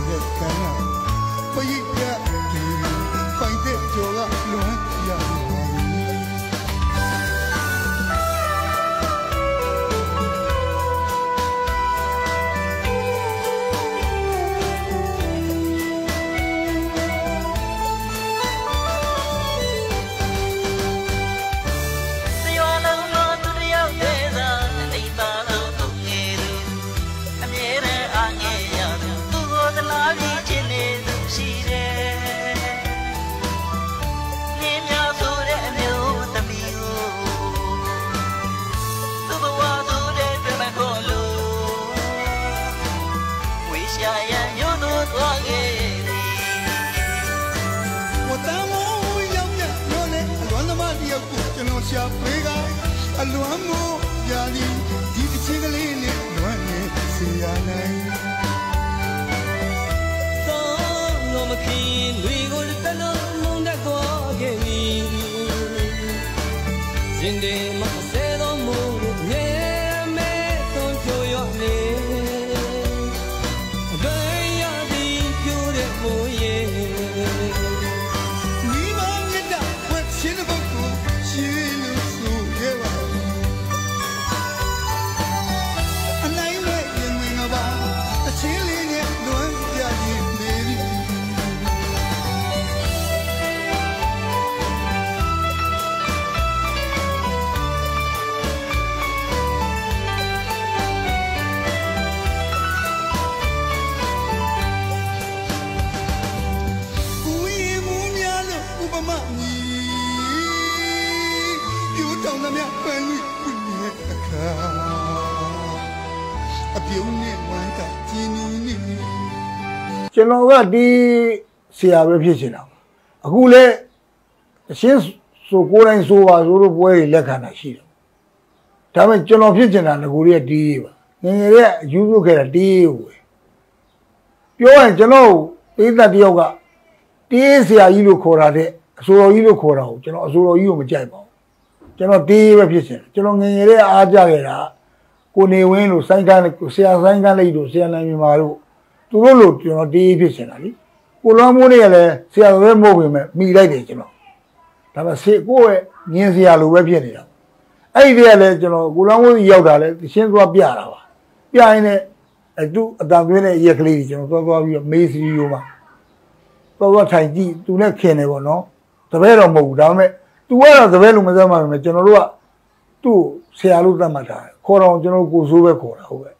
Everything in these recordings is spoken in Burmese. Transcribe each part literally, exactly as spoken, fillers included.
တဲ့ကံကပရိတ်ရဒီပိုင်တဲ့ကြော်ကလွန်ရပါရှာဖွေကအလွမ်းမို့ရာလီဒီတစ်ချင်းကလေးနဲ့လွမ်းနေစီရနိုင်သောလုံးမခင်းတွေကိုတလုံးမုန်းတတ်သွားခဲ့ပြီရင်တွေမဆဲတော့မို့ငယ်မဲသုံးချိုရောနေဘယ်ရသည်ပြိုးတဲ့မိုးရဲ့မိမမြတ်တာဝတ်ချင်းတဲ့ဘုကိုရှိကျွန်တော်ကဒီဆရာပဲဖြစ်နေတာအခုလဲအရှင်းဆိုကိုယ်တိုင်ဆိုပါဆိုလို့ပွဲတွေလက်ခံတာရှိတယ်ဒါပေမဲ့ကျွန်တော်ဖြစ်နေတာငကိုတွေကဒီပါငငယ်ရဲ့ယူစုခဲ့တာဒီကိုပဲပြောရင်ကျွန်တော်ပေးသက်တယောက်ကတေးဆရာကြီးလို့ခေါ်တာတဲ့အဆိုတော်ကြီးလို့ခေါ်တာကိုကျွန်တော်အဆိုတော်ကြီးကိုမကြိုက်ပါဘူးကျွန်တော်တေးပဲဖြစ်နေတာကျွန်တော်ငငယ်ရဲ့အားကြခဲ့တာကိုနေဝင်းလို့စိုင်းကန်းဆရာစိုင်းကန်းလေးတို့ဆရာနိုင်မြန်မာတို့သူတို့လို့ကျွန်တော်တေးဖြစ်နေတာလीကိုလွမ်းမိုးနေရလဲဆရာပဲမဟုတ်ပေမဲ့မိလိုက်တယ်ကျွန်တော်ဒါပေမဲ့ဆေကိုယ့်ရဲ့ညင်ဆရာလိုပဲဖြစ်နေတာအဲ့ဒီတည်းကလည်းကျွန်တော်ကိုလွမ်းမိုးကြီးရောက်တာလဲရှင်းသွားပြတာပါပြရင်လည်းအတူအတန်သွင်းတဲ့ရက်ကလေးကြီးကျွန်တော်သွားသွားပြီးတော့မေးစီရိုးမှာသွားသွားထိုင်ကြည့်သူနဲ့ခင်နေပေါ့နော်တပည့်တော့မဟုတ်ဘူးဒါပေမဲ့သူကတော့တပည့်လို့မသတ်မှပဲကျွန်တော်တို့ကသူ့ဆရာလို့သတ်မှတ်တာခေါ်တော့ကျွန်တော်ကိုစိုးပဲခေါ်တာဟုတ်ပဲ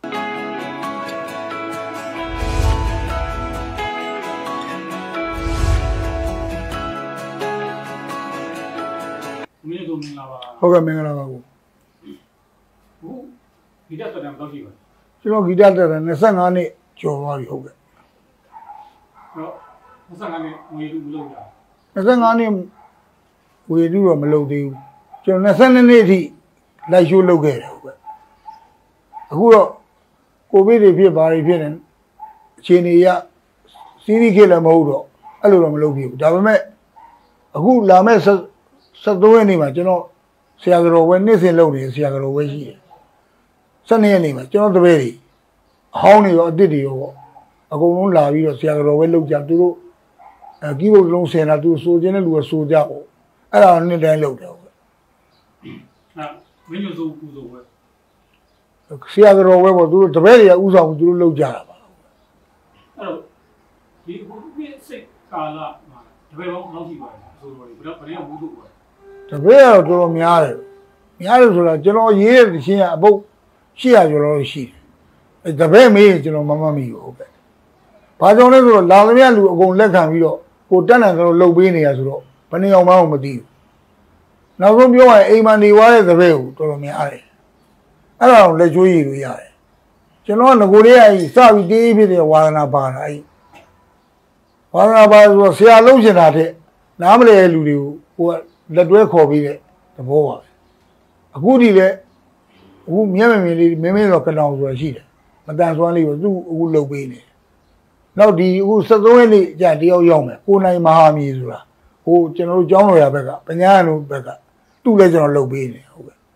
မင်းတို့မင်္ဂလာပါဟုတ်ကဲ့မင်္ဂလာပါကိုဟုတ်ဂီတတက်တယ်ဘယ်လောက်ရှိပါလဲကျွန်တော်ဂီတတက်တယ်၂၅နှစ်ကျော်သွားပြီဟုတ်ကဲ့ဟုတ်၂၅နှစ်ဝေလူမလုပ်ရ၂၅နှစ်ဝေလူတော့မလုပ်သေးဘူးကျွန်တော်၂၂နှစ်အထိလိုက်ရှိုးလုပ်ခဲ့တယ်ဟုတ်ကဲ့အခုတော့ကိုဗစ်တွေဖြစ်ပါတွေဖြစ်နေအခြေအနေရစီးရီးခေတ်လည်းမဟုတ်တော့အဲ့လိုတော့မလုပ်ပြဘူးဒါပေမဲ့အခုလာမဲ့ဆက်သုံးရက်နေမှာကျွန်တော်ဆရာကတော်ဝဲနေ့စဉ်လုပ်နေဆရာကတော်ဝဲရှိတယ်၁၂ရက်နေမှာကျွန်တော်တပည့်တွေအဟောင်းတွေရောအစ်စ်တွေရောပေါ့အကုန်လုံးလာပြီးတော့ဆရာကတော်ဝဲလုပ်ကြသူတို့အဲကီးဘုတ်လုံးဆင်တာသူစိုးခြင်းတဲ့လူကစိုးကြပေါ့အဲ့ဒါနှစ်တိုင်းလုပ်တယ်ဟုတ်ကဲ့အဲမင်းတို့စိုးပူစိုးဝဲဆရာကတော်ဝဲပေါ့သူတို့တပည့်တွေကဥဆောင်သူတို့လုပ်ကြတာပါအဲ့တော့ဒီအခုပြည့်စိတ်ကာလမှာတပည့်ပေါင်းလောက်ရှိပါတယ်ဆိုတော့ဘယ်တော့ဘယ်နဲ့ဘူးတို့ပဲတပည့်ကတော့တော်တော်များတယ်များတယ်ဆိုတော့ကျွန်တော်ရေးတဲ့ရှင်းရအပုတ်ရှေ့ရကျော်တော့ရှိတယ်အဲတပည့်မေးရင်ကျွန်တော်မမမီဘူးဟုတ်ကဲ့ဘာကြောင့်လဲဆိုတော့လာသမျှလူအကုန်လက်ခံပြီးတော့ကိုတက်နိုင်တော့လှုပ်ပေးနေရဆိုတော့ဘယ်နေအောင်မှမသိဘူးနောက်ဆုံးပြောရရင်အိမ်မှာနေသွားတဲ့တပည့်ကိုတော်တော်များတယ်အဲ့ဒါကိုလက်ချိုးရည်လို့ရတယ်ကျွန်တော်ကငကိုလေးအကြီးစပြီးတေးဖြစ်တဲ့ဝါဒနာပါတာအဲ့ဝါဒနာပါဆိုတော့ဆရာလုံးချင်တာတဲ့နားမလဲတဲ့လူတွေကိုကိုကလက်တွဲခေါ်ပြီးတဲ့သဘောပါပဲအခုဒီလေအခုမျက်မမြင်လေးမင်းမင်းတော့ကလောင်ဆိုတာရှိတယ်မတန်ဆွမ်းလေးကိုသူ့အခုလှုပ်ပေးနေနောက်ဒီအခု၁၃ရက်နေ့ကြာတယောက်ရောက်မယ်ကိုနိုင်မဟာမီဆိုတာဟိုကျွန်တော်တို့ကျောင်းတော်ရဘက်ကပညာရတို့ဘက်ကသူ့လည်းကျွန်တော်လှုပ်ပေးနေဟုတ်ကဲ့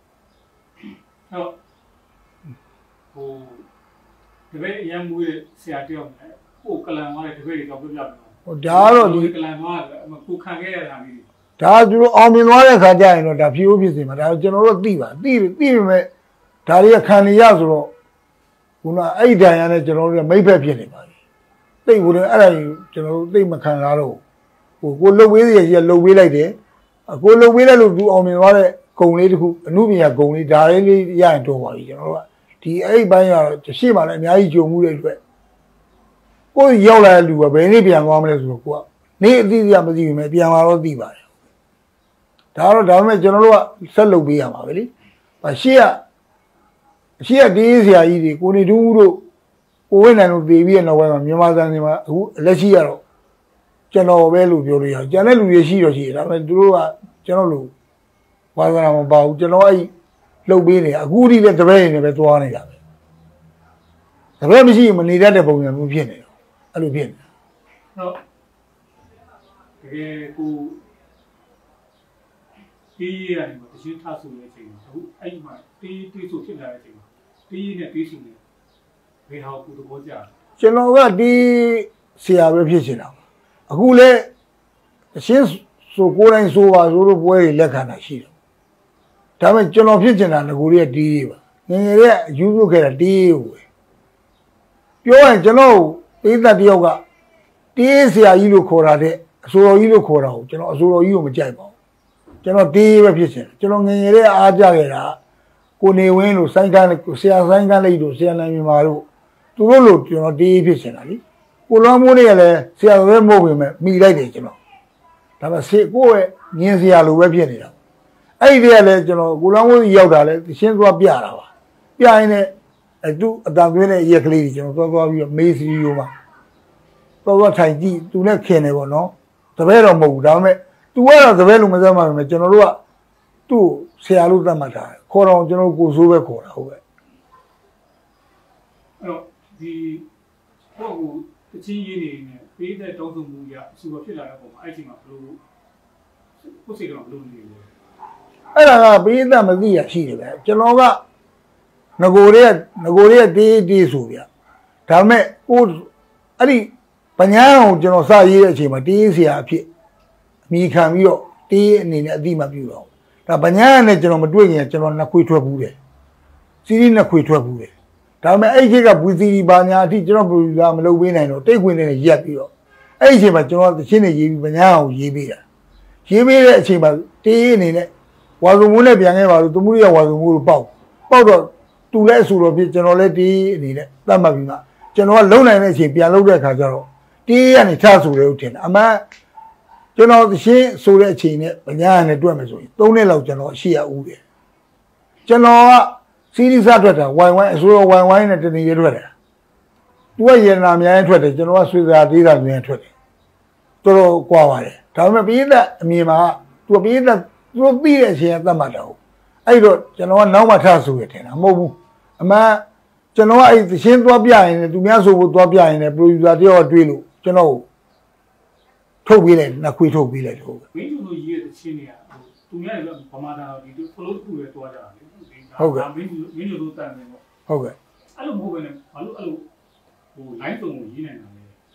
ဟုတ်ဟိုတပည့်အရန်မူးရဲ့ဆရာတယောက်နဲ့ကိုကလန်သွားတဲ့တပည့်တွေတော့ပြပြတယ်ဟိုဒါတော့ဒီကလန်သွားကိုခံခဲ့ရတာမျိုးဒါသူတို့အောင်မြင်သွားတဲ့ခါကျရင်တော့ဒါဖြိုးဖြစ်စီမှာဒါကျွန်တော်တို့သိပါသိသိပေမဲ့ဒါတွေကခံနေရဆိုတော့ခုနအဲ့ဒဏ်ရနဲ့ကျွန်တော်တို့မိတ်ဖက်ဖြစ်နေပါပြီသိဘူးလေအဲ့ဒါကျွန်တော်တို့သိမခံရတော့ဟိုကိုလှုပ်ဝေးစီရလှုပ်ဝေးလိုက်တယ်ကိုလှုပ်ဝေးလိုက်လို့သူအောင်မြင်သွားတဲ့ဂုံလေးတစ်ခုအမှုပညာဂုံလေးဒါလေးလေးရရင်တော့ပါပြီကျွန်တော်တို့ကဒီအဲ့ဘိုင်းကတော့ရှေ့မှာလည်းအများကြီးကြုံမှုတဲ့အတွက်ကိုရောက်လာတဲ့လူကဘယ်နည်းပြန်သွားမလဲဆိုတော့ကိုကနေအသိအသိမသိဘူးမယ်ပြန်လာတော့သိပါတယ်ဒါတော့ဒါပေမဲ့ကျွန်တော်တို့ကဆက်လုပ်ပေးရမှာပဲလေရှေ့ကအရှေ့ကတေးဆရာကြီးတွေကိုနေတူးတို့ကိုဝင်းနိုင်တို့ပြေးပြီးတဲ့နောက်ပိုင်းမှာမြန်မာစံတွေမှာအခုလက်ရှိကတော့ကျွန်တော်ပဲလို့ပြောလို့ရအောင်ကျန်တဲ့လူတွေရှိတော့ရှိတယ်ဒါပေမဲ့သူတို့ကကျွန်တော်လို့ဝါသနာမပါဘူးကျွန်တော်အဲ့လှုပ်ပေးနေအခုဒီလည်းတပည့်နေပဲသွားနေတာပဲတပည့်မရှိရင်မနေတတ်တဲ့ပုံစံမျိုးဖြစ်နေတော့အဲ့လိုဖြစ်နေဟုတ်တကယ်ကိုတီးရတယ်တချင်းထဆူနေတဲ့အချိန်မှာအခုအဲ့မှာတီးတွေးဆိုဖြစ်လာတဲ့အချိန်မှာတီးနဲ့တီးဆူနေဘယ်ဟာကိုသဘောကျကျွန်တော်ကဒီဆရာပဲဖြစ်နေတာအခုလဲအရှင်းဆိုကိုယ်တိုင်ဆိုပါဆိုလို့ပွဲတွေလက်ခံတာရှိတယ်ဒါပေမဲ့ကျွန်တော်ဖြစ်နေတာငကိုရီးတီးပါငငယ်ရဲ့ယူစုခဲ့တာတီးကိုပြောရင်ကျွန်တော်ပိသက်တယောက်ကတီးဆရာကြီးလို့ခေါ်တာတဲ့အဆိုတော်ကြီးလို့ခေါ်တာကိုကျွန်တော်အဆိုတော်ကြီးကိုမကြိုက်ပါဘူးကျွန်တော်တီးပဲဖြစ်ရှင်ကျွန်တော်ငငယ်ရဲ့အားကြခဲ့တာကိုနေဝင်းလို့စိုင်းကန်းဆရာစိုင်းကန်းလေးတို့ဆရာနိုင်မြန်မာတို့သူတို့လို့ကျွန်တော်တီးဖြစ်ရှင်တာလीကိုလွမ်းမိုးတွေကလည်းဆရာပဲမဟုတ်ပေမဲ့မိလိုက်တယ်ကျွန်တော်ဒါပေမဲ့ဆေကိုယ့်ရဲ့ညင်ဆရာလိုပဲဖြစ်နေတာအဲ့ဒီတည်းကလည်းကျွန်တော်ကိုလွမ်းမိုးကြီးရောက်တာလဲရှင်းသွားပြတာပါပြရင်လည်းအဲသူအတန်သွင်းတဲ့ရက်ကလေးကြီးကျွန်တော်သွားသွားပြီးတော့မေးစီရိုးမှာသွားသွားထိုင်ကြည့်သူနဲ့ခင်နေပေါ့နော်တပည့်တော့မဟုတ်ဘူးဒါပေမဲ့သူကတော့တပည့်လို့မသတ်မှပဲကျွန်တော်တို့ကသူ့ဆရာလို့သတ်မှတ်တာခေါ်တော့ကျွန်တော်ကိုဆိုးပဲခေါ်တာဟုတ်ပဲအဲ့တော့ဒီဟိုတချင်းရေးနေနေပေးတဲ့တောင်းဆိုမှုရအဆူဖြစ်လာတဲ့ပုံမှာအဲ့ဒီမှာဘလို့ကိုစိတ်တော့ဘလို့နေလဲအဲ့ဒါကပေးတဲ့မသိရရှိတယ်ပဲကျွန်တော်ကငကိုရဲငကိုရဲတေးတေးဆိုဗျဒါပေမဲ့ကိုအဲ့ဒီပညာအောင်ကျွန်တော်စရေးတဲ့အချိန်မှာတေးဆရာအဖြစ်အမိခံပြီးတော့တေးအနေနဲ့အတိမပြုတော့ဒါပညာနဲ့ကျွန်တော်မတွေ့ရင်ကျွန်တော်နှစ်ခွေထွက်ဘူးတယ်စီးရီးနှစ်ခွေထွက်ဘူးတယ်ဒါပေမဲ့အဲ့ဒီကဘူစီဘာညာအထိကျွန်တော်ပရိုဂျူဆာမလုပ်ပေးနိုင်တော့တိတ်ခွင်နဲ့ရက်ပြီးတော့အဲ့ဒီအချိန်မှာကျွန်တော်တချင်းတွေရေးပြီးပညာအောင်ရေးပေးတာရေးပေးတဲ့အချိန်မှာတေးအနေနဲ့ဝါစုံမိုးနဲ့ပြန်ခဲ့ပါလို့သူမှုရဝါစုံမိုးကိုပေါက်ပေါက်တော့သူလည်းအဆူတော်ဖြစ်ကျွန်တော်လည်းတေးအနေနဲ့သတ်မှတ်ပြီးမှကျွန်တော်ကလုံနိုင်တဲ့အချိန်ပြန်လုပ်တဲ့အခါကျတော့တေးကနေထဆူတယ်ဟုတ်တယ်အမှန်ကျွန်တော်တချင်းဆိုတဲ့အချိန်နဲ့ပညာနဲ့တွေ့မယ်ဆိုရင်သုံးနှစ်လောက်ကျွန်တော်ရှိရဦးတယ်ကျွန်တော်ကစီရီစားထွက်တာဝိုင်ဝိုင်းအစိုးရဝိုင်ဝိုင်းနဲ့တနေရထွက်တယ်သူကရေနာများရင်ထွက်တယ်ကျွန်တော်ကဆွေစာသေးတာများထွက်တယ်တော်တော်ကွာပါတယ်ဒါပေမဲ့ပြည်သက်အမြင်မှာသူကပြည်သက်သူတို့ပြီးတဲ့အချိန်ကသတ်မှတ်တော့အဲ့တော့ကျွန်တော်ကနောက်မှထဆိုရတင်တာမဟုတ်ဘူးအမှန်ကျွန်တော်ကအဲ့သရှင်းသွားပြရင်သူများဆိုဖို့သွားပြရင်လည်းပရိုဂျူဆာတယောက်တွေးလို့ကျွန်တော်ထုတ်ပေးလိုက်နှစ်ခွေထုတ်ပေးလိုက်တော့မင်းတို့ရေးတဲ့ချင်းတွေကသူများလည်းဗမာသားဒီဖလို့တစ်ခုပဲတွားကြတာလေဟုတ်ကဲ့မင်းတို့မင်းတို့တန်တယ်ပေါ့ဟုတ်ကဲ့အဲ့လိုမဟုတ်ဘဲနဲ့ဘာလို့အဲ့လိုဟို line တုံကိုရေးနေတာလဲ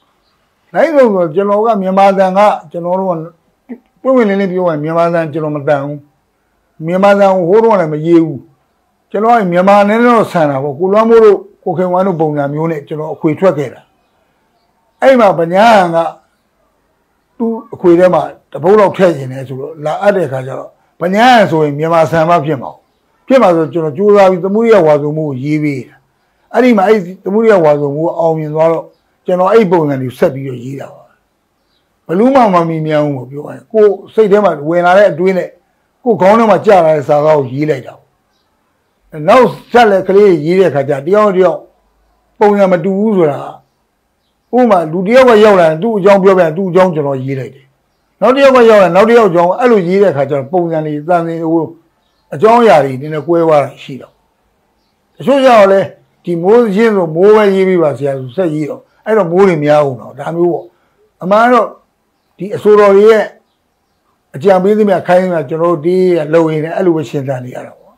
line တုံဆိုကျွန်တော်ကမြန်မာတန်ကကျွန်တော်တို့ကပွင့်ဝင်လင်းလေးပြောရင်မြန်မာတန်ကျွန်တော်မတန်ဘူးမြန်မာတန်ဟိုးတော့လည်းမရေးဘူးကျွန်တော်ကမြန်မာနဲ့တော့ဆန်တာပေါ့ကိုလွမ်းမိုးတို့ကိုခင်ဝမ်းတို့ပုံစံမျိုးနဲ့ကျွန်တော်အခွေထွက်ခဲ့တာအဲ့မှာဗညာဟန်ကသူ့အခွေထဲမှာတပုတ်လောက်ထည့်နေတယ်ဆိုတော့လာအပ်တဲ့ခါကျတော့ဗညာဟန်ဆိုရင်မြန်မာဆန်မဖြစ်မှာဖြစ်မှာဆိုကျွန်တော်ကြိုးစားပြီးသမုဒိယဝါစုံမှုကိုရေးပေးတာအဲ့ဒီမှာအဲ့သမုဒိယဝါစုံမှုကိုအောင်မြင်သွားတော့ကျွန်တော်အဲ့ပုံစံတွေဆက်ပြီးတော့ရေးတာပါဘလူးမှမမီမြန်ဘူးပြောရင်ကိုစိတ်ထဲမှာဝင်လာတဲ့အတွေးနဲ့ကိုခေါင်းထဲမှာကြာလာတဲ့စာကားကိုရေးလိုက်တာနောက်ဆက်လက်ကလေးရေးတဲ့ခါကျတယောက်တယောက်ပုံစံမတူဘူးဆိုတာဥပမာလူတယောက်ကရောက်လာရင်သူ့အကြောင်းပြောပြန်သူ့အကြောင်းကျွန်တော်ရေးလိုက်တယ်နောက်တယောက်ကရောက်လာနောက်တယောက်အကြောင်းအဲ့လိုရေးတဲ့ခါကျတော့ပုံစံလေးတန်စင်ဟိုအကြောင်းအရာတွေနည်းနည်းကွဲသွားတာရှိတော့တချို့ကြောင့်လည်းဒီမိုးရင်းဆိုမိုးပဲရေးပြီးပါဆရာဆိုဆက်ရေးတော့အဲ့တော့မိုးတွေများအောင်တော့ဒါမျိုးပေါ့အမှန်တော့ဒီအစိုးရတွေရဲ့အကြံပေးသမျှခိုင်းသမျှကျွန်တော်တို့ဒီလုံရင်လည်းအဲ့လိုပဲရှင်းပြနေရတာပေါ့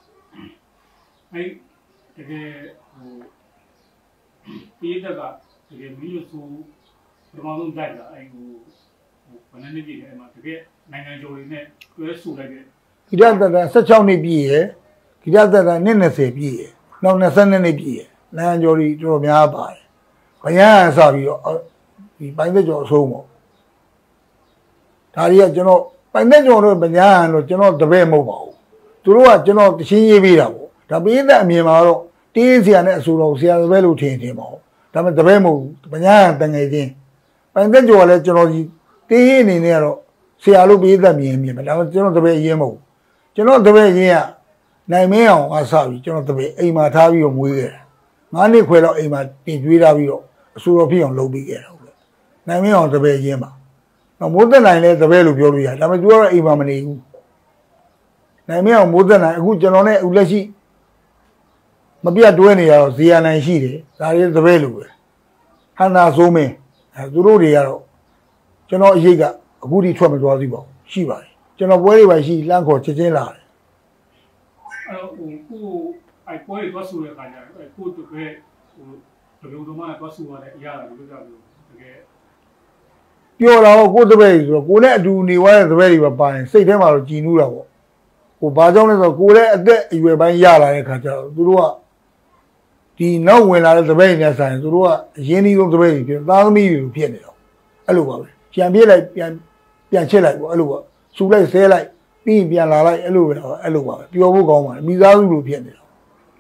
အဲ့တကယ်ဟိုပြည်သက်ကတတကယ်မင်းတို့ဆိုပထမဆုံးတိုက်တာအဲ့ဟိုဘယ်နှစ်ပြည့်လဲအဲ့မှာတကယ်နိုင်ငံကျော်တွေနဲ့တွဲဆူလိုက်တဲ့ဂီတသက်တမ်း十六နှစ်ပြည့်ရယ်ဂီတသက်တမ်းနှစ်20ပြည့်ရယ်နောက်22နှစ်ပြည့်ရယ်နိုင်ငံကျော်တွေတော်တော်များပါတယ်ဘယံအစပြီးတော့ဒီပိုင်းသက်ကျော်အဆုံးပေါ့ဒါတွေကကျွန်တော်ပိုင်းသက်ကျော်တို့ဗျာလို့ကျွန်တော်တပည့်မဟုတ်ပါဘူးသူတို့ကကျွန်တော်တချင်းရေးပေးတာပေါ့ဒါပေးတဲ့အမြင်မှာတော့တေးဆရာနဲ့အဆိုတော်ဆရာတပည့်လို့ထင်ထင်ပါဘူးဒါပေမဲ့တပည့်မဟုတ်ဘူးဗျာတငယ်ချင်းပိုင်းသက်ကျော်ကလည်းကျွန်တော်ဒီတေးအနေနဲ့ကတော့ဆရာလို့ပေးသက်မြင်မြင်ပဲဒါပေမဲ့ကျွန်တော်တပည့်ရေးမဟုတ်ကျွန်တော်တပည့်ချင်းကနိုင်မင်းအောင်အဆပြီးကျွန်တော်တပည့်အိမ်မှာထားပြီးတော့မွေးခဲ့တာငါးနှစ်ခွဲတော့အိမ်မှာတင်ကျွေးထားပြီးတော့အဆိုတော်ဖြစ်အောင်လုပ်ပေးခဲ့တာဟုတ်ကဲ့နိုင်မင်းအောင်တပည့်ချင်းပါတော့မိုးသက်နိုင်လဲတပည့်လို့ပြောလို့ရတယ်ဒါပေမဲ့သူကတော့အိမ်မှာမနေဘူးနိုင်မင်းအောင်မိုးသက်နိုင်အခုကျွန်တော်နဲ့အခုလက်ရှိမပြတ်တွဲနေရတော့ဇေယျနိုင်ရှိတယ်ဒါတွေတပည့်လို့ပဲဟန္တာဆိုးမင်းအဲသူတို့တွေကတော့ကျွန်တော်အရေးကအခုထိထွက်မသွားသေးပါဘူးရှိပါတယ်ကျွန်တော်ပွဲတွေပဲရှိလမ်းခေါ်ချက်ချင်းလာတယ်အဲ့တော့ဟိုကိုအဲ့ပွဲတွေသွားဆူတဲ့ခါကျတော့အဲ့ကိုတပည့်ဟိုဘယ်လိုတော့မှသွားဆူရတဲ့အရာတွေလို့ပြောလို့တကယ်ပြောတော့ကိုတပည့်ဆိုတော့ကိုနဲ့အတူနေသွားတဲ့တပည့်တွေပဲပါရင်စိတ်ထဲမှာတော့ကြည်နူးတာပေါ့ဟိုဘာကြောင့်လဲဆိုတော့ကိုလည်းအသက်အရွယ်ပိုင်းရလာတဲ့ခါကျတော့သူတို့ကဒီနောက်ဝင်လာတဲ့တပည့်တွေနဲ့ဆိုင်သူတို့ကအရင်းနှီးဆုံးတပည့်တွေဖြစ်သားသမီးတွေလိုဖြစ်နေတော့အဲ့လိုပါပဲပြန်ပြေးလိုက်ပြန်ပြန်ချစ်လိုက်ပေါ့အဲ့လိုပေါ့စူလိုက်ဆဲလိုက်ပြီးရင်ပြန်လာလိုက်အဲ့လိုပဲတော့အဲ့လိုပါပဲပျော်ဖို့ကောင်းပါတယ်မိသားစုလိုဖြစ်နေတော့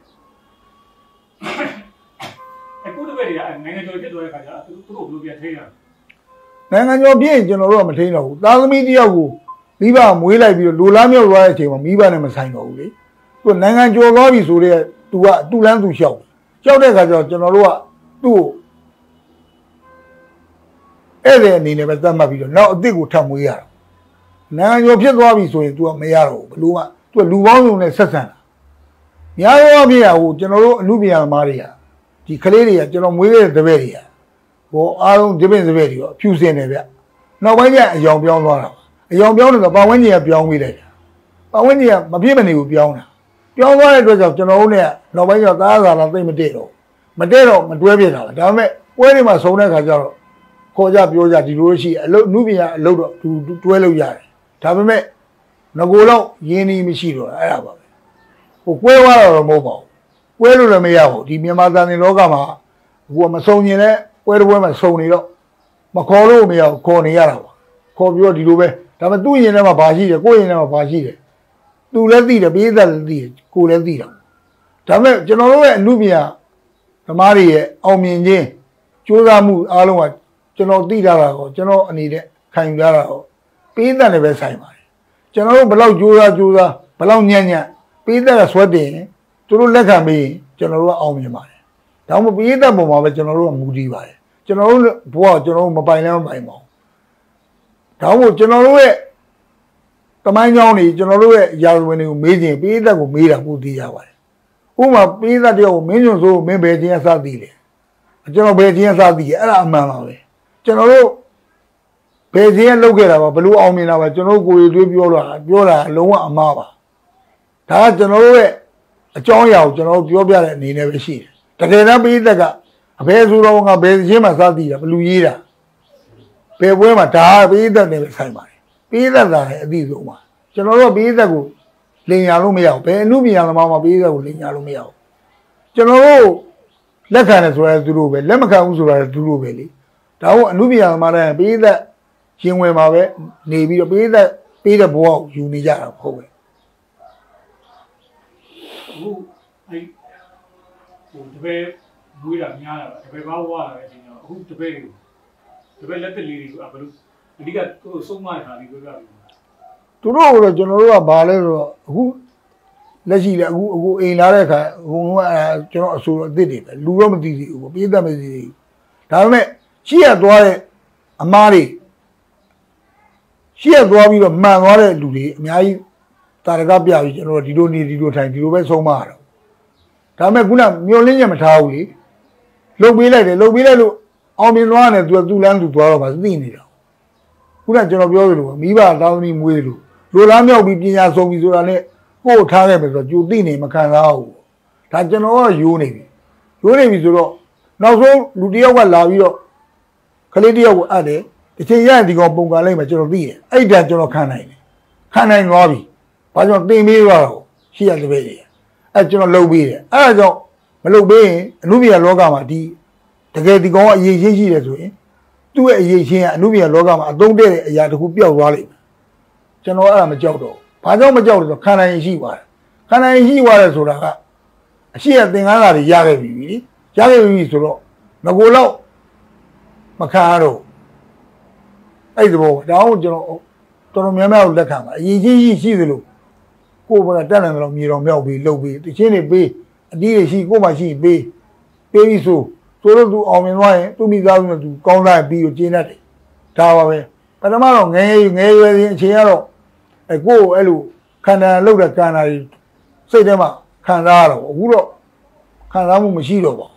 အခုတပည့်တွေကနိုင်ငံကျော်ဖြစ်သွားတဲ့ခါကျတော့သူတို့ဘယ်လိုပြန်ထိန်းရလဲနိုင်ငံကျော်ပြည့်ကျွန်တော်တို့ကမထိန်းတော့ဘူးသားသမီးတယောက်ကိုမိဘမွေးလိုက်ပြီးတော့လိုလားမြောက်သွားတဲ့အချိန်မှာမိဘနဲ့မဆိုင်တော့ဘူးလေသူနိုင်ငံကျော်သွားပြီဆိုတော့သူကတူလန်းသူလျှောက်လျှောက်တဲ့ခါကျတော့ကျွန်တော်တို့ကသူ့ကိုအဲ့ဒီအနေနဲ့ပဲသတ်မှတ်ပြီးတော့နောက်အစ်စ်ကိုထပ်မွေးရတာနိုင်ငံကျော်ဖြစ်သွားပြီဆိုရင် तू ကမရတော့ဘူးဘလို့က तू လူပေါင်းစုံနဲ့ဆက်ဆံတာများရောပြရဟိုကျွန်တော်တို့အမှုပြန်သမားတွေကဒီကလေးတွေကကျွန်တော်မွေးခဲ့တဲ့တပည့်တွေကဟိုအားလုံးဒီပင်တပည့်တွေရောဖြူစင်တယ်ဗျနောက်ပိုင်းကျအယောင်ပြောင်းသွားတာအယောင်ပြောင်းတယ်ဆိုပတ်ဝန်းကျင်ကပြောင်းပေးလိုက်တာပတ်ဝန်းကျင်ကမပြည့်မနေဘူးပြောင်းတာပြောင်းသွားတဲ့အတွက်ကြောင့်ကျွန်တော်တို့နဲ့နောက်ပိုင်းကျသားသာလာသိမ့်မတည့်တော့မတည့်တော့မတွဲပြတာပဲဒါပေမဲ့ပွဲတွေမှာဆုံးတဲ့ခါကျတော့ခေါ်ကြပြောကြဒီလိုရှိအလုပ်နုပညာအလုပ်တော့သူတွဲလို့ရတယ်ဒါပေမဲ့ငကိုတော့ရင်းနှီးမရှိတော့အဲ့ဒါပါပဲဟိုကွဲသွားတော့မဟုတ်ပါဘူးကွဲလို့လည်းမရဘူးဒီမြန်မာသံသင်လောကမှာဟိုမစုံရင်လည်းပွဲတစ်ပွဲမှာစုံနေတော့မခေါ်လို့မရဘူးခေါ်နေရတာပါခေါ်ပြီးတော့ဒီလိုပဲဒါပေမဲ့သူ့ရင်ထဲမှာဘာရှိတယ်ကိုယ့်ရင်ထဲမှာဘာရှိတယ်သူလည်းသိတယ်ပေးသက်လည်းသိတယ်ကိုယ်လည်းသိတာဒါပေမဲ့ကျွန်တော်တို့ရဲ့အမှုပညာသမားတွေရဲ့အောင်မြင်ခြင်းကြိုးစားမှုအားလုံးကကျွန်တော်သိတာတော့ကျွန်တော်အနေနဲ့ခံယူရတာတော့ပေးသက်လည်းပဲဆိုင်ပါတယ်ကျွန်တော်တို့ဘလောက်ကြိုးစားကြိုးစားဘလောက်ညံ့ညံ့ပေးသက်ကဆွဲတင်သူတို့လက်ခံပြီးကျွန်တော်တို့ကအောင်မြင်ပါတယ်ဒါမှမဟုတ်ပေးသက်ပုံမှာပဲကျွန်တော်တို့ကမူတည်ပါတယ်ကျွန်တော်တို့ဘဝကျွန်တော်တို့မပိုင်လည်းမပိုင်ပါဘူးဒါမှမဟုတ်ကျွန်တော်တို့ရဲ့တမိုင်းကြောင်းတွေကျွန်တော်တို့ရဲ့ရာဇဝင်တွေကိုမေးခြင်းပေးသက်ကိုမေးတာပို့သိရပါတယ်ဥပမာပေးသက်တယောက်ကိုမင်းညွန့်ဆိုမင်းဘယ်ချင်းအစသိလဲကျွန်တော်ဘယ်ချင်းအစသိလဲအဲ့ဒါအမှန်ပါပဲကျွန်တော်တို့ဘယ်ချင်းလောက်ခဲ့တာပါဘလို့အောင်မြင်တာပါကျွန်တော်ကိုယ်တွေးပြောတာပြောတာလုံးဝအမှားပါဒါကကျွန်တော်တို့ရဲ့အကြောင်းအရာကိုကျွန်တော်တို့ပြောပြတဲ့အနေနဲ့ပဲရှိတယ်တကယ်တမ်းပေးသက်ကအဘယ်ဆိုတော့ငါဘယ်ချင်းမှစသိတာဘလူရေးတာဘယ်ပွဲမှာဒါပေးသက်နေပဲဆိုင်ပါတယ်ပေးသက်တာလည်းအသိဆုံးပါကျွန်တော်တို့ပေးသက်ကိုလင်ညာလို့မရဘူးဘယ်အမှုပညာသမားမှပေးသက်ကိုလင်ညာလို့မရဘူးကျွန်တော်တို့လက်ခံတယ်ဆိုတာသူတို့ပဲလက်မခံဘူးဆိုတာသူတို့ပဲလေဒါဟုတ်အမှုပညာသမားတိုင်းပေးသက်ရင်ဝင်မှာပဲနေပြီးတော့ပေးသက်ပေးတဲ့ဘဝကိုယူနေကြတာဟုတ်ပဲဟုတ်အဲ့ဟိုတပည့်မွေးတာများတာတပည့်ဘာဝလာတဲ့အချိန်ကျတော့အခုတပည့်ကိုတပည့်လက်သက်လေးတွေကိုဘယ်လိုအဓိကသူ့ဆုံးမတဲ့ခါလေးပြောပြပြီသူတို့ကတော့ကျွန်တော်တို့ကဘာလဲဆိုတော့အခုလက်ရှိလေအခုအခုအိမ်လာတဲ့ခါအကုန်လုံးကအဲကျွန်တော်အဆိုတော့အစ်စ်တွေပဲလူတော့မသိသေးဘူးပေးသက်မသိသေးဘူးဒါပေမဲ့ရှိရသွားတဲ့အမားတွေရှိရသွားပြီးတော့မှန်သွားတဲ့လူတွေအများကြီးတာရကပြပြီးကျွန်တော်ဒီလိုနေဒီလိုထိုင်ဒီလိုပဲဆုံးမရတော့ဒါပေမဲ့ခုနမျောလင်းချက်မထားဘူးလေလှုပ်ပေးလိုက်တယ်လှုပ်ပေးလိုက်လို့အောင်မြင်သွားတယ်သူကသူ့လမ်းသူသွားတော့မှသိနေတာခုနကျွန်တော်ပြောသလိုမိဘတောင်းသမီးမွေးလို့လိုလားမြောက်ပြီးပညာဆုံးပြီဆိုတာနဲ့ကိုယ်ထားခဲ့မယ်ဆိုတော့ကြိုသိနေမခံစားဘူးဒါကျွန်တော်ကယိုးနေပြီယိုးနေပြီဆိုတော့နောက်ဆုံးလူတယောက်ကလာပြီးတော့ကလေးတယောက်ကိုအပ်တယ်တစ်ချိန်ရရင်ဒီကောင်ပုံကန်လိုက်မှကျွန်တော်သိတယ်အဲ့တန်ကျွန်တော်ခံနိုင်တယ်ခံနိုင်သွားပြီဘာကြောင့်တင်ပေးသွားတော့ရှိရတဲ့ပဲအဲ့ကျွန်တော်လှုပ်ပေးတယ်အဲ့ဒါကြောင့်မလှုပ်ပေးရင်အနုပညာလောကမှာဒီတကယ်ဒီကောင်ကအရေးချင်းရှိတယ်ဆိုရင်သူ့ရဲ့အရေးချင်းကအနုပညာလောကမှာအသုံးတဲ့တဲ့အရာတစ်ခုပျောက်သွားလိမ့်မယ်ကျွန်တော်အဲ့ဒါမကြောက်တော့ဘာကြောင့်မကြောက်လဲဆိုတော့ခံနိုင်ရင်ရှိသွားတယ်ခံနိုင်ရင်ရှိသွားတယ်ဆိုတာကအရှိရသင်္ကန်းစာတွေရခဲ့ပြီလေရခဲ့ပြီဆိုတော့ငကိုလောက်မခံရတော့အဲ့ဒီဘောဒါအောင်ကျွန်တော်တော်တော်များများကိုလက်ခံပါအရင်ကြီးကြီးရှိသလိုကိုယ်ကတက်တယ်တော့မြေတော်မြောက်ပြီးလှုပ်ပြီးတချင်းတွေပေးအတီးတွေရှိကိုယ်မှရှိပေးပေးပြီးဆိုဆိုတော့သူအောင်မြင်သွားရင်သူမိသားစုနဲ့သူကောင်းစားပြီးကိုကျင်းတတ်တယ်ဒါပါပဲပထမတော့ငယ်ငယ်ရွယ်စဉ်အချိန်ကတော့အဲကိုယ်အဲ့လိုခန္ဓာလှုပ်တဲ့ခန္ဓာကြီးစိတ်ထဲမှာခံစားရတော့အခုတော့ခံစားမှုမရှိတော့ပါ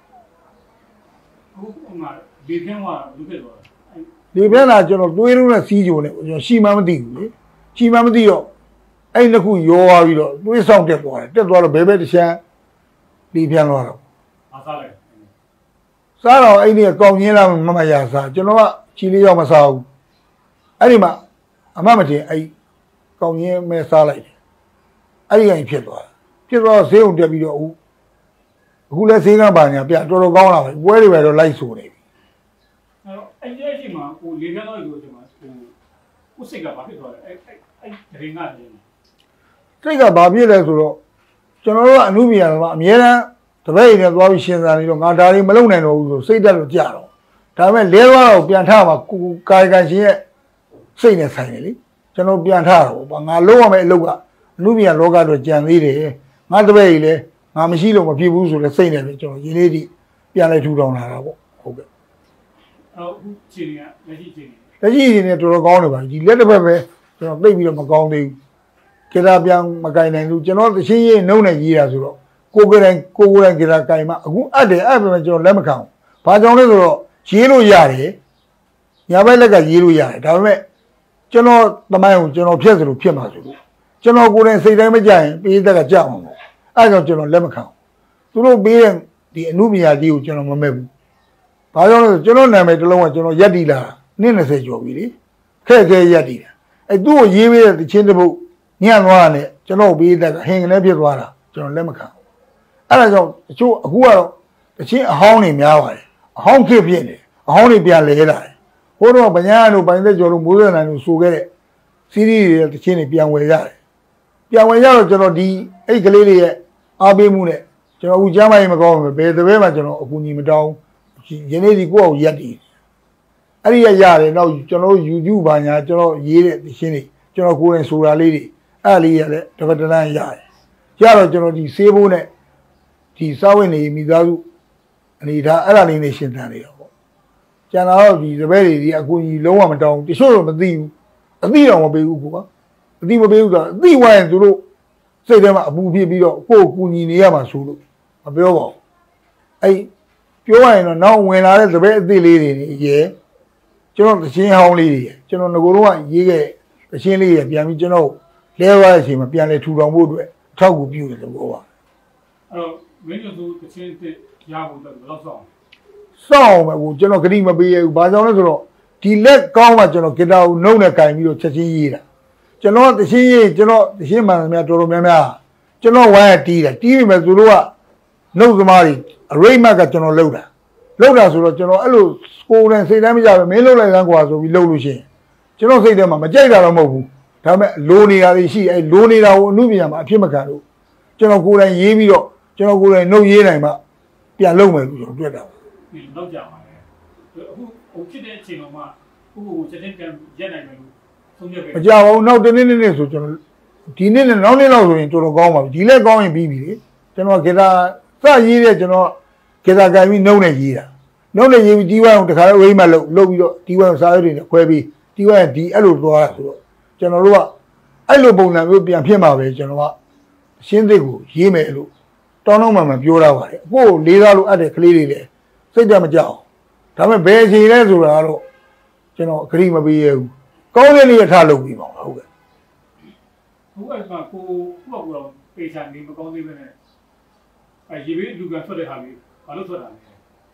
ဘူးအခုမှဒီပြင်းကလူဖြစ်သွားဒီပြန်လာကျွန်တော်တွေးလို့နဲ့စီးကြုံနဲ့ကျွန်တော်ရှီမှမသိဘူးလေရှီမှမသိတော့အဲ့နှစ်ခုရောသွားပြီးတော့တွေးဆောင်တက်သွားတယ်တက်သွားတော့ဘဲဘဲတချမ်းဒီပြန်သွားတော့အားစားလိုက်စားတော့အဲ့ဒီကောင်းရင်းလာမမရစားကျွန်တော်ကချီလေးရောက်မစားဘူးအဲ့ဒီမှာအမမတင်အဲ့ကောင်းရင်းမဲစားလိုက်တယ်အဲ့ဒီရင်ဖြစ်သွားဖြစ်သွားဈေးုံတက်ပြီးတော့အခုအခုလဲဈေးကပါညာပြတော်တော်ကောင်းလာပြီပွဲတွေပဲတော့လိုက်ဆိုနေပြီအဲ့တော့အဲ့ဒီအချိန်မှာဟိုလေပြန်တော့ဒီလိုအချိန်မှာဟိုကိုစိတ်ကဘာဖြစ်သွားလဲအဲ့အဲ့အဲ့ဒရင်ကလည်းစိတ်ကဘာဖြစ်လဲဆိုတော့ကျွန်တော်တို့ကအမှုပြန်တော့အများအားတပည့်ရည်နဲ့သွားပြီးရှင်းစားနေတော့ငါဒါတွေမလုံနိုင်တော့ဘူးဆိုစိတ်တက်လို့ကြာတော့ဒါပေမဲ့လဲသွားတော့ပြန်ထမှာကိုကာယကံရှင်ရဲ့စိတ်နဲ့ဆိုင်တယ်လေကျွန်တော်ပြန်ထတော့ဗောငါလုံးရမယ့်အလုပ်ကအမှုပြန်လောကတော့ကြံသေးတယ်ငါတပည့်ရည်လည်းငါမရှိလို့မဖြစ်ဘူးဆိုလဲစိတ်နဲ့ပဲကျွန်တော်ရင်းလေးဒီပြန်လဲထူထောင်လာတာပေါ့ဟုတ်ကဲ့အော်အခုချိန်ကလက်ရှိချိန်လက်ရှိချိန်နဲ့တော်တော်ကောင်းနေပါပြီဒီလက်တစ်ဖက်ပဲကျွန်တော်သိပြီးတော့မကောင်းသေးဘူးကေတာပြန်မကင်နိုင်ဘူးကျွန်တော်တချင်းရေးနှုံးနဲ့ရေးတာဆိုတော့ကိုကိုယ်တိုင်ကိုကိုယ်တိုင်ကေတာကင်မှအခုအပ်တယ်အဲ့ပဲကျွန်တော်လက်မခံဘူးဘာကြောင့်လဲဆိုတော့ရေးလို့ရတယ်ညာဘက်လက်ကရေးလို့ရတယ်ဒါပေမဲ့ကျွန်တော်သမိုင်းကိုကျွန်တော်ဖြတ်စလို့ဖြစ်မှာဆိုလို့ကျွန်တော်ကိုယ်တိုင်စိတ်တိုင်းမကြရင်ပေးသက်ကကြောက်အောင်ပေါ့အဲ့ကြောင့်ကျွန်တော်လက်မခံဘူးသူတို့ပေးတဲ့ဒီအမှုပညာကြီးကိုကျွန်တော်မမဲ့ဘူးဘာကြောင့်လဲဆိုကျွန်တော်နာမည်တစ်လုံးကကျွန်တော်ရက်တီလာနှစ်၂၀ကျော်ပြီလေခက်ခဲရက်တီတာအဲသူ့ကိုရေးပေးတဲ့တချင်းတစ်ပုတ်ညံ့သွားတာနဲ့ကျွန်တော်ပေးတဲ့ကဟင်ကနေဖြစ်သွားတာကျွန်တော်လက်မခံဘူးအဲ့ဒါကြောင့်တချို့အခုကတော့တချင်းအဟောင်းတွေများပါတယ်အဟောင်းခေဖြစ်နေအဟောင်းတွေပြန်လဲလာတယ်ဟိုတော့ဗညာတို့ပိုင်းသက်ကျော်တို့မိုးစံနိုင်တို့ဆိုခဲ့တဲ့စီးရီးတွေတချင်းတွေပြန်ဝယ်ရတယ်ပြန်ဝယ်ရတော့ကျွန်တော်ဒီအဲ့ကလေးတွေရဲ့အားပေးမှုနဲ့ကျွန်တော်အခုကြားမရင်မကောင်းဘူးဘယ်တစ်ဘဲမှကျွန်တော်အကူအညီမတောင်းယနေ့ဒီကိုယ့်ကိုရက်တည်အဲ့ဒီရရတယ်နောက်ကျွန်တော် YouTube ဘာညာကျွန်တော်ရေးတဲ့သင်းတွေကျွန်တော်ကိုယ်တိုင်ဆိုတာလေးတွေအဲ့လေးရတဲ့တပတ်တန်းရတယ်ရတော့ကျွန်တော်ဒီဆေးဖို့နဲ့ဒီစားဝင်နေမိသားစုအနေဒါအဲ့ဒါလေးနေရှင်းတန်နေတော့ပေါ့ကျန်တော့ဒီတပည့်တွေဒီအကူအညီလုံးဝမတောင်းတချို့တော့မသိဘူးအသိတော့မပေးဘူးကွာအသိမပေးဘူးဆိုတော့အသိဝိုင်းသူတို့စိတ်ထဲမှာအပူဖြစ်ပြီးတော့ကိုယ်ကူညီနေရမှာဆိုလို့မပြောပါဘူးအဲ့ပြောရရင်တော့နောက်ဝင်လာတဲ့တပည့်အသစ်လေးတွေရေကျွန်တော်သချင်းဟောင်းလေးတွေကျွန်တော်ငကိုတော့ရေးခဲ့သချင်းလေးတွေပြန်ပြီးကျွန်တော်လဲသွားတဲ့အချိန်မှာပြန်လဲထူထောင်ဖို့အတွက်အထောက်အကူပြုတယ်လို့ပြောပါအဲ့တော့မင်းတို့သချင်းတစ်ရဖို့တော့ဘယ်လောက်စောင့်စောင့်မယ်ဟိုကျွန်တော်ဂရိမပေးရဘူးဘာကြောင့်လဲဆိုတော့ဒီလက်ကောင်းမှကျွန်တော်ဂီတာကိုနှုတ်နဲ့ကင်ပြီးတော့ချက်ချင်းရေးတာကျွန်တော်သချင်းရေးကျွန်တော်သချင်းမှန်သမျှတော်တော်များများကျွန်တော်ဝိုင်းရတီးတယ်တီးပြီမဲ့သူတို့ကနှုတ်သမားတွေအရိတ်မတ်ကကျွန်တော်လှုပ်တာလှုပ်တာဆိုတော့ကျွန်တော်အဲ့လိုကိုယ်တိုင်စိတ်တိုင်းမကြပဲမင်းလှုပ်လိုက်စမ်းကွာဆိုပြီးလှုပ်လို့ရှိရင်ကျွန်တော်စိတ်ထဲမှာမကြိုက်တာတော့မဟုတ်ဘူးဒါပေမဲ့လိုနေတာတွေရှိအဲ့လိုနေတာကိုအမှုပြန်မှာအဖြစ်မခံလို့ကျွန်တော်ကိုယ်တိုင်ရေးပြီးတော့ကျွန်တော်ကိုယ်တိုင်နှုတ်ရေးနိုင်မှပြန်လုပ်မယ်လို့ကျွန်တော်တွေ့တာဒီလောက်ကြပါလေအခုဟိုဖြစ်တဲ့အချိန်တော့မှကိုကိုချက်ချင်းပြန်ရက်နိုင်မယ်လို့သုံးရက်ပဲမကြပါဘူးနောက်တနေ့နေ့နေ့ဆိုကျွန်တော်ဒီနေ့နဲ့နောက်နေ့လောက်ဆိုရင်တော်တော်ကောင်းပါပြီဒီလက်ကောင်းရင်ပြီးပြီလေကျွန်တော်ဂီတာစရေးတဲ့ကျွန်တော်ဂီတာကင်ပြီးနှုတ်နဲ့ရေးတာနှုတ်နဲ့ရေးပြီးတီးဝိုင်းအောင်တခါတော့ဝိမ့်မလုပ်လုပ်ပြီးတော့တီးဝိုင်းစားရည်တွေနဲ့ခွဲပြီးတီးဝိုင်းဒီအဲ့လိုသွားတာဆိုတော့ကျွန်တော်တို့ကအဲ့လိုပုံစံမျိုးပြန်ဖြစ်မှာပဲကျွန်တော်ကရှင်းသိကိုရေးမယ်လို့တောင်းတော့မှမပြောတာပါလေအကိုလေးစားလို့အပ်တဲ့ကလေးတွေလည်းစိတ်ကြမကြောက်ဒါပေမဲ့ဘယ်အချိန်လဲဆိုတာကတော့ကျွန်တော်ဂရိမပေးရဘူးကောင်းတဲ့နေ့ထားလုပ်ပြီးပါဟုတ်ကဲ့ဟုတ်အဲ့မှာကိုကိုကတော့ပေချာနေမကောင်းသေးပဲနဲ့အဲရေဘေးလူကထွက်တဲ့ဟာလေးဘာလို့ထွက်တာလဲ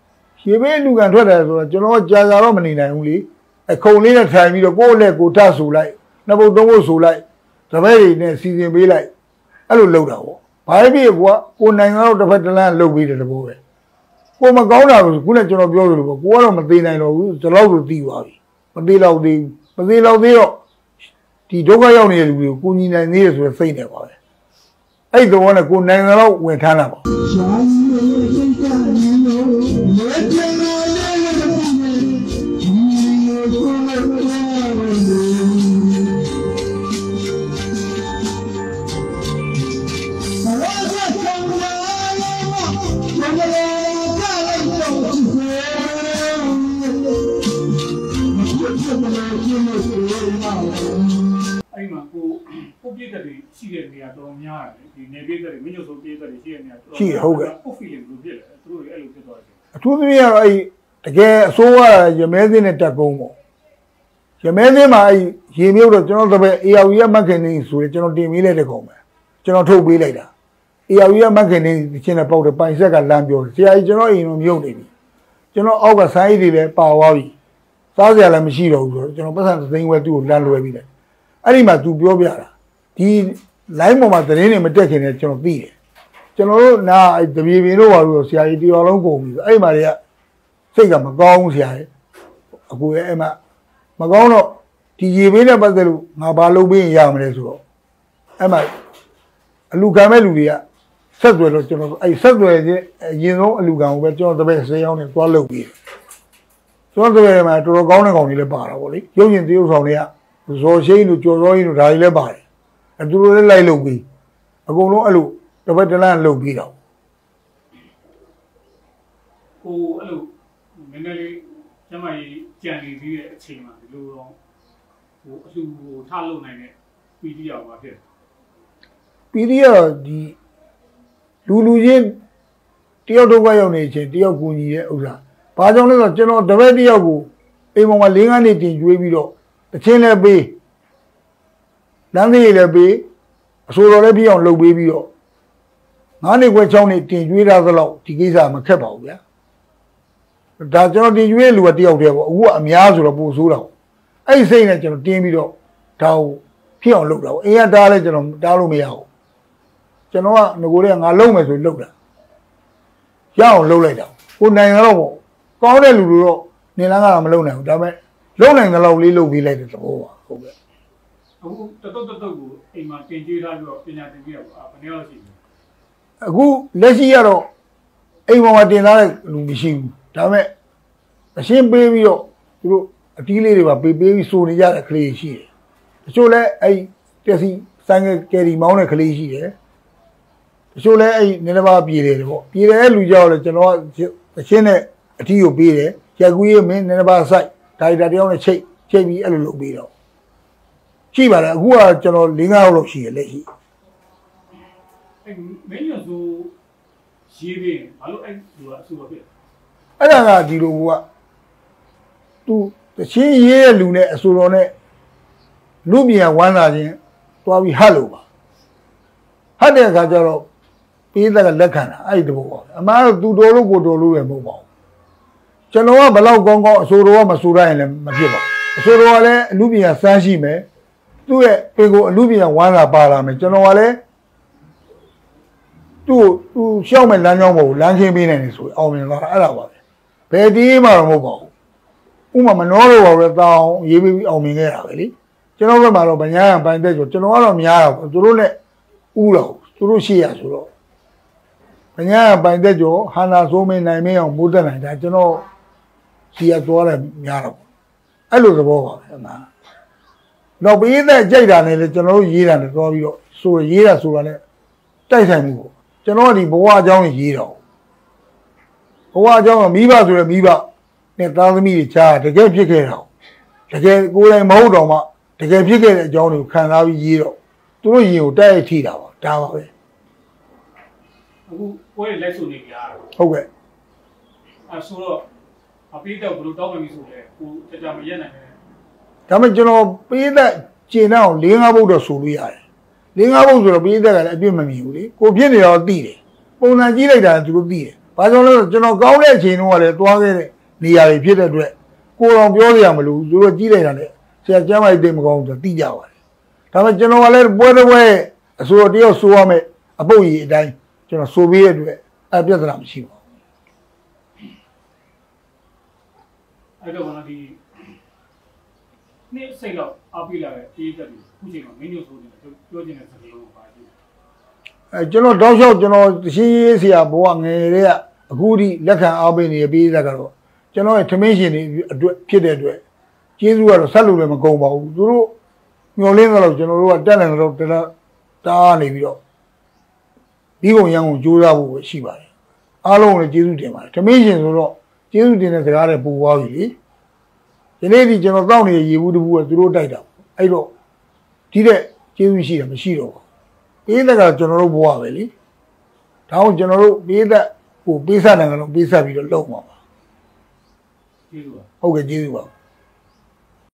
ရေဘေးလူကန်ထွက်တယ်ဆိုတော့ကျွန်တော်ကြာကြာတော့မနေနိုင်ဘူးလေအခုံလေးနဲ့ထိုင်ပြီးတော့ကိုယ့်လက်ကိုထဆူလိုက်နှစ်ပုတ်သုံးပုတ်ဆူလိုက်တပည့်တွေနဲ့စီစဉ်ပေးလိုက်အဲ့လိုလုပ်တာပေါ့ဘာဖြစ်ကွာကိုနိုင်ငံတော့တစ်ဖက်တစ်လမ်းလုပ်ပေးတယ်တဘောပဲကိုမကောင်းတာဘူးခုနကကျွန်တော်ပြောသလိုပေါ့ကိုကတော့မသေးနိုင်တော့ဘူးဒီလောက်ဆိုသိသွားပြီမသေးတော့သေးမသေးတော့သေးတော့ဒီဒုက္ခရောက်နေတဲ့လူတွေကိုကိုညီနိုင်သေးတယ်ဆိုတော့စိတ်နေပါပဲအဲ့ဒီတော့လည်းကိုနိုင်ငံတော့ဝင်ထမ်းတာပါအဲ့မှာကိုကိုပြည့်တဲ့တွေရှိတဲ့နေရာတော်တော်များတယ်ဒီနေပြည့်တဲ့တွေမညွတ်ဆိုပြည့်တဲ့တွေရှိတဲ့နေရာတော်တော်ရှိဟုတ်ကဲ့ကို feeling ဘယ်လိုဖြစ်လဲသူတို့အဲ့လိုဖြစ်သွားတယ်အထူးသဖြင့်ကတော့အဲ့တကယ်အစိုးရရမဲစင်းနဲ့တက်ကုန်းပေါ့ရမဲစင်းမှာအဲ့ရေမြုပ်တော့ကျွန်တော်တပည့် A R V ရမခင်နေဆိုရင်ကျွန်တော်တင်ပေးလိုက်တဲ့ကောင်ပဲကျွန်တော်ထုတ်ပေးလိုက်တာ A R V ရမခင်နေချင်းနဲ့ပေါက်တဲ့ပိုင်ဆက်ကလမ်းပြောတယ်ဆရာကြီးကျွန်တော်အိမ်တော့မြုပ်နေပြီကျွန်တော်အောက်ကဆိုင်းအိတ်တွေလည်းပါသွားပြီစားစရာလည်းမရှိတော့ဘူးဆိုတော့ကျွန်တော်ပတ်စံသသိန်းဝဲသူ့ကိုလမ်းလွှဲပြီးတယ်အဲ့ဒီမှာသူပြောပြတာဒီ line ပေါ်မှာသတင်းတွေမတက်ခင်တည်းကျွန်တော်သိတယ်ကျွန်တော်တို့နာအဲ့တပြေပင်တို့ပါလို့ဆရာကြီးတရားလုံးကုန်ပြီအဲ့မှာတွေကစိတ်ကမကောင်းဘူးဆရာကြီးအကူရဲ့အဲ့မှာမကောင်းတော့ဒီရေဘေးနဲ့ပတ်သက်လို့ငါဘာလုပ်ပေးရမလဲဆိုတော့အဲ့မှာအလူကံမဲ့လူတွေကဆက်သွယ်တော့ကျွန်တော်အဲ့ဆက်သွယ်ခြင်းအရင်ဆုံးအလူကံကိုပဲကျွန်တော်တပည့်ဆေးရောက်နေသွားလုပ်ပြီးကျွန်တော်တပည့်မှာတော်တော်ကောင်းတဲ့ကောင်တွေလည်းပါတာဗောလေရုပ်ရှင်သရုပ်ဆောင်တွေကဇော်ရှိန်တို့ကျော်စောကြီးတို့ဒါတွေလည်းပါတယ်အဲသူတို့လည်းလိုက်လုပ်ပြီးအကုန်လုံးအဲ့လိုတပတ်တလန်းလုပ်ပြီးတော့ဟိုအဲ့လိုနည်းနည်းလေးကျမကြီးကြံနေပြီးတဲ့အချိန်မှာဒီလိုတော့ဟိုအလှဟိုထားလုပ်နိုင်တဲ့ပီတီရောက်ပါဖြစ်ပီတီရောက်ဒီလူလူချင်းတယောက်တော့ရောက်နေချင်းတယောက်ကူညီရဲ့ဥစ္စာဘာကြောင့်လဲဆိုတော့ကျွန်တော်တပည့်တယောက်ကိုအိမ်ပေါ်မှာ၄-၅နှစ်တင်ကျွေးပြီးတော့တချင်းလည်းပေးလမ်းသေးလည်းပေးအဆိုတော်လည်းပြအောင်လုပ်ပေးပြီးတော့ငါးနှစ်ခွဲ၆နှစ်တင်ကျွေးထားသလောက်ဒီကိစ္စမခက်ပါဘူးဗျာဒါကျွန်တော်တင်ကျွေးလူကတယောက်တည်းပေါ့အခုကအများဆိုတော့ပို့ဆိုးတာပေါ့အဲ့ဒီစိတ်နဲ့ကျွန်တော်တင်းပြီးတော့ဒါကိုပြအောင်လုပ်တာပေါ့အင်းရတားလည်းကျွန်တော်တားလို့မရဘူးကျွန်တော်ကငကိုလေးကငါလုံးမယ်ဆိုလုပ်တာရအောင်လုပ်လိုက်တာကိုနိုင်ငံတော့ပေါ့ကောင်းတဲ့လူတွေတော့နေလန်းကတော့မလုပ်နိုင်ဘူးဒါပေမဲ့လုံးနိုင်တဲ့လောက်လေးလုပ်ပြီးလိုက်တဲ့သဘောပါဟုတ်ကဲ့အခုတတုတ်တတုတ်ကိုအိမ်မှာတင်ကြွေးထားပြီးတော့ပညာသင်ပေးရပါဘယ်နည်းလောက်ရှိလဲအခုလက်ရှိကတော့အိမ်ပေါ်မှာတင်ထားတဲ့လူမရှိဘူးဒါပေမဲ့အရှင်းပေးပြီးတော့သူတို့အတီးလေးတွေပါပေးပေးပြီးစိုးနေကြတဲ့ကလေးရှိတယ်တချို့လဲအဲ့တက်စီဆိုင်ကကယ်ရီမောင်းတဲ့ကလေးရှိတယ်တချို့လဲအဲ့နည်းနည်းပါးပြေတယ်ပေါ့ပြေတဲ့လူကြောက်လဲကျွန်တော်ကအရှင်းနဲ့အတီးကိုပေးတယ်ရက်ကူးရေးမင်းနည်းနည်းပါးစိုက်ဒါရိုက်တာတယောက်နဲ့ချိတ်ချိတ်ပြီးအဲ့လိုလုပ်ပြီးတော့ရှိပါတယ်အခုကကျွန်တော်၄-၅ရောက်လောက်ရှိရလက်ရှိအဲ့မင်းရဆိုရေးပြီးဘာလို့အဲ့လူကအဆူပါဖြစ်အဲ့ဒါကဒီလိုကသူတချင်းရေးတဲ့လူနဲ့အဆူတော်နဲ့လူမြန်ဝမ်းသာခြင်းတွားပြီးဟတ်လို့ပါဟတ်တဲ့အခါကျတော့ပေးတဲ့ကလက်ခံတာအဲ့ဒီတဘောပါအမှန်တော့သူတော်လို့ကိုတော်လို့ပဲမဟုတ်ပါဘူးကျွန်တော်ကဘလောက်ကောင်းကောင်းအဆူတော်ကမဆူရရင်လည်းမဖြစ်ပါဘူးအဆူတော်ကလည်းအလူမြန်စမ်းရှိမယ်သူ့ရဲ့ပင်ကိုအလူမြန်ဝမ်းသာပါလာမယ်ကျွန်တော်ကလည်းသူ့သူရှောက်မဲ့လမ်းကြောင်းပေါ်ကိုလမ်းခင်းပေးနိုင်တယ်ဆိုအောင်မြင်လာတာအဲ့ဒါပါပဲဘယ်တီးမှတော့မဟုတ်ပါဘူးဥမာမနှောတော့ပါပဲတောင်းရေးပြီးအောင်မြင်ခဲ့တာပဲလေကျွန်တော်ဘက်မှာတော့ဗညာပိုင်တဲ့ဆိုကျွန်တော်ကတော့များတာပေါ့သူတို့နဲ့ဥတော့သူတို့ရှိရဆိုတော့ဗညာပိုင်တဲ့ကြောဟာနာဆိုးမင်းနိုင်မင်းအောင်မိုးတက်နိုင်တာကျွန်တော်စီရသွားတယ်များတော့အဲ့လိုသဘောပါပဲအမှန်တော့ပေးတဲ့ကြိုက်တာနဲ့လေကျွန်တော်တို့ရေးတာနဲ့သွားပြီးတော့ဆိုရေးတာဆိုတာနဲ့တိုက်ဆိုင်မှုပေါ့ကျွန်တော်ကဒီဘဝအကြောင်းရေးတော့ဘဝအကြောင်းကမိဘဆိုရမိဘနဲ့သားသမီးတွေကြားတကယ်ဖြစ်ခဲ့တာတကယ်ကိုယ်တိုင်မဟုတ်တော့မှတကယ်ဖြစ်ခဲ့တဲ့အကြောင်းတွေကိုခံစားပြီးရေးတော့သူတို့ရင်ကိုတိုက်ရိုက်ထိတာပါဒါပါပဲအခုပွဲလက်စုံနေကြတာဟုတ်ကဲ့အဲဆိုတော့အပိတော့ဘယ်လိုတောင်းပန်ပြီးဆိုလဲကိုတကြမရက်နိုင်တယ်ဒါမှကျွန်တော်ပေးတဲ့ကျင်အောင်၄-၅ဘုတ်တော့ဆိုလို့ရတယ်၄-၅ဘုတ်ဆိုတော့ပေးတဲ့ကလည်းအပြစ်မမြင်ဘူးလေကိုဖြစ်နေတော့သိတယ်ပုံစံကြည့်လိုက်တာသူတို့သိတယ်ဘာကြောင့်လဲကျွန်တော်ကောင်းတဲ့အချိန်တုန်းကလည်းတွားခဲ့တဲ့နေရာတွေဖြစ်တဲ့အတွက်ကိုယ်တော်ပြောရမလို့သူတို့ကြီးလိုက်တာလေဆရာကျမ်းမာရေးတိတ်မကောင်းဆိုသိကြပါတယ်ဒါပေမဲ့ကျွန်တော်ကလည်းပွဲတစ်ပွဲအစိုးရတယောက်ဆိုရမယ်အပုတ်ကြီးအတိုင်းကျွန်တော်ဆိုပေးတဲ့အတွက်အပြဿနာမရှိပါဘူးအဲ့တော့ဘာဒီနေ့စိတ်တော့အပိလာရဲ့အေးတက်တယ်ခုချိန်မှာမင်းတို့ဆိုနေပြောချင်တဲ့စကားလုံးပါတယ်အဲကျွန်တော်တောက်လျှောက်ကျွန်တော်တရှိရေးဆရာဘဝငယ်တွေကအခုထိလက်ခံအားပေးနေပြီးတဲ့ကတော့ကျွန်တော်ရဲ့ထမင်းရှင်တွေအတွက်ဖြစ်တဲ့အတွက်ကျေးဇူးကတော့ဆက်လို့လည်းမကုန်ပါဘူးသူတို့မျောလင်းတော့ကျွန်တော်တို့ကတက်နိုင်တော့တတားနေပြီးတော့ဒီကုံရန်ကုန်ကြိုးစားဖို့ရှိပါတယ်အားလုံးကိုလည်းကျေးဇူးတင်ပါတယ်ထမင်းရှင်ဆိုတော့ကျေးဇူးတင်တဲ့စကားတွေပူသွားပြီလေဒီနေ့ဒီကျွန်တော်တောက်နေတဲ့ရေဘူးတဘူးကသူတို့တိုက်တာအဲ့တော့ဒီတဲ့ကျေးဇူးရှိတယ်မရှိတော့ဘူးပေးတဲ့ကကျွန်တော်တို့ဘဝပဲလေဒါအောင်ကျွန်တော်တို့ပေးတဲ့ဟိုပေးဆက်တယ်ကတော့ပေးဆက်ပြီးတော့လုံပါပါကျေးဇူးပါဟုတ်ကဲ့ကျေးဇူးပါ